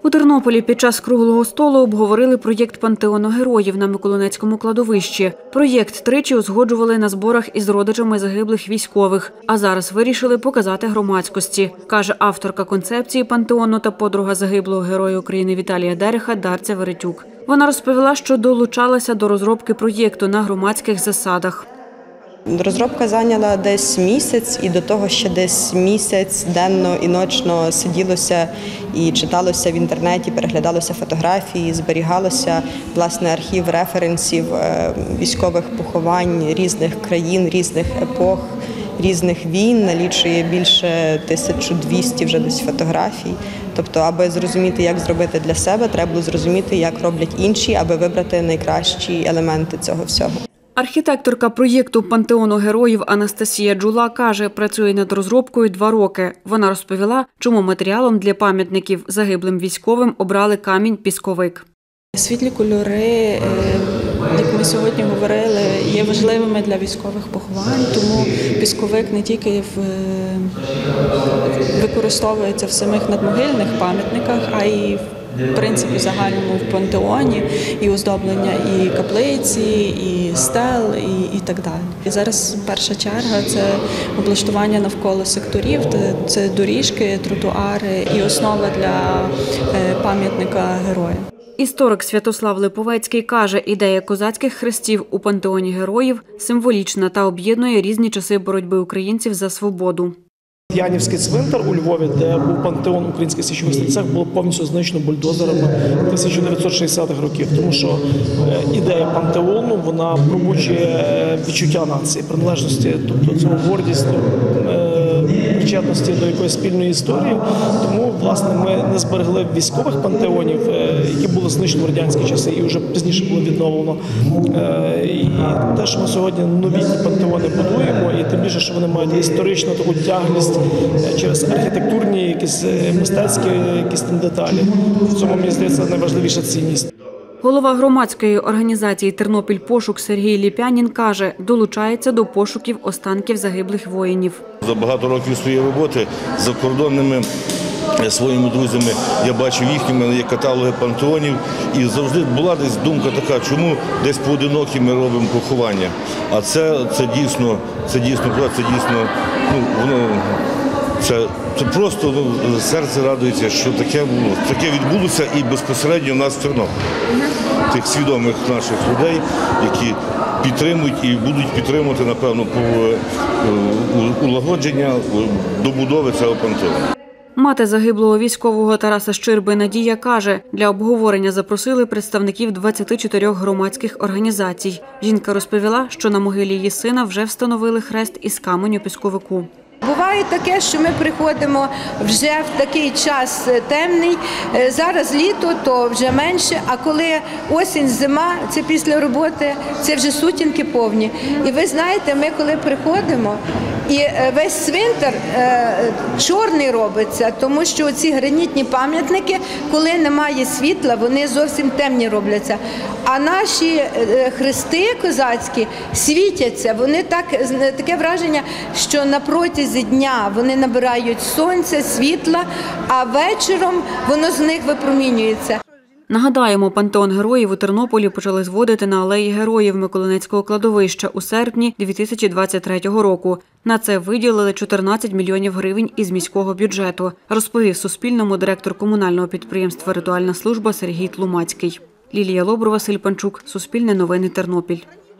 У Тернополі під час круглого столу обговорили проєкт пантеону героїв на Миколинецькому кладовищі. Проєкт тричі узгоджували на зборах із родичами загиблих військових, а зараз вирішили показати громадськості, каже авторка концепції пантеону та подруга загиблого героя України Віталія Дереха Дарця Веретюк. Вона розповіла, що долучалася до розробки проєкту на громадських засадах. Розробка зайняла десь місяць, і до того ще десь місяць денно і ночно сиділося і читалося в інтернеті, переглядалося фотографії, зберігалося, власне, архів референсів військових поховань різних країн, різних епох, різних війн, налічує більше 1200 вже десь фотографій. Тобто, аби зрозуміти, як зробити для себе, треба було зрозуміти, як роблять інші, аби вибрати найкращі елементи цього всього. Архітекторка проєкту пантеону героїв Анастасія Джула каже, працює над розробкою 2 роки. Вона розповіла, чому матеріалом для пам'ятників загиблим військовим обрали камінь-пісковик. Світлі кольори, як ми сьогодні говорили, є важливими для військових поховань, тому пісковик не тільки використовується в самих надмогильних пам'ятниках, а й в принципі загальному в пантеоні, і оздоблення і каплиці, і стел, і так далі. І зараз перша черга – це облаштування навколо секторів, це доріжки, тротуари і основа для пам'ятника героя. Історик Святослав Липовецький каже, ідея козацьких хрестів у пантеоні героїв символічна та об'єднує різні часи боротьби українців за свободу. Янівський цвинтар у Львові, де був пантеон українських січових стрільців, було повністю знищено бульдозерами 1960-х років. Тому що ідея пантеону, вона пробуджує відчуття нації, приналежності, тобто цього гордість, причетності до якоїсь спільної історії. Тому, власне, ми не зберегли військових пантеонів, які були знищені в радянські часи і вже пізніше було відновлено. І те, що ми сьогодні новітні пантеони будуємо, і тим більше, що вони мають історичну таку тяглість через архітектурні, якісь мистецькі якісь там деталі. В цьому, мені здається, найважливіша цінність. Голова громадської організації «Тернопіль-Пошук» Сергій Ліпянін каже, долучається до пошуків останків загиблих воїнів. За багато років своєї роботи з закордонними своїми друзями я бачив їхніми є каталоги пантеонів, і завжди була десь думка така, чому десь поодинокі ми робимо поховання. А це дійсно, це просто серце радується, що таке відбулося і безпосередньо в нас в Тернополі. Тих свідомих наших людей, які підтримують і будуть підтримувати, напевно, улагодження добудови цього пантеону. Мати загиблого військового Тараса Щирби Надія каже, для обговорення запросили представників 24 громадських організацій. Жінка розповіла, що на могилі її сина вже встановили хрест із каменю-пісковику. Буває таке, що ми приходимо вже в такий час темний, зараз літо, то вже менше, а коли осінь, зима, це після роботи, це вже сутінки повні. І ви знаєте, ми коли приходимо, і весь цвинтар чорний робиться, тому що ці гранітні пам'ятники, коли немає світла, вони зовсім темні робляться. А наші хрести козацькі світяться, вони таке враження, що на протязі дня вони набирають сонця, світла, а вечором воно з них випромінюється. Нагадаємо, пантеон героїв у Тернополі почали зводити на алеї Героїв Миколинецького кладовища у серпні 2023 року. На це виділили 14 мільйонів гривень із міського бюджету, розповів Суспільному директор комунального підприємства «Ритуальна служба» Сергій Тлумацький. Лілія Лобур, Василь Панчук, Суспільне новини, Тернопіль.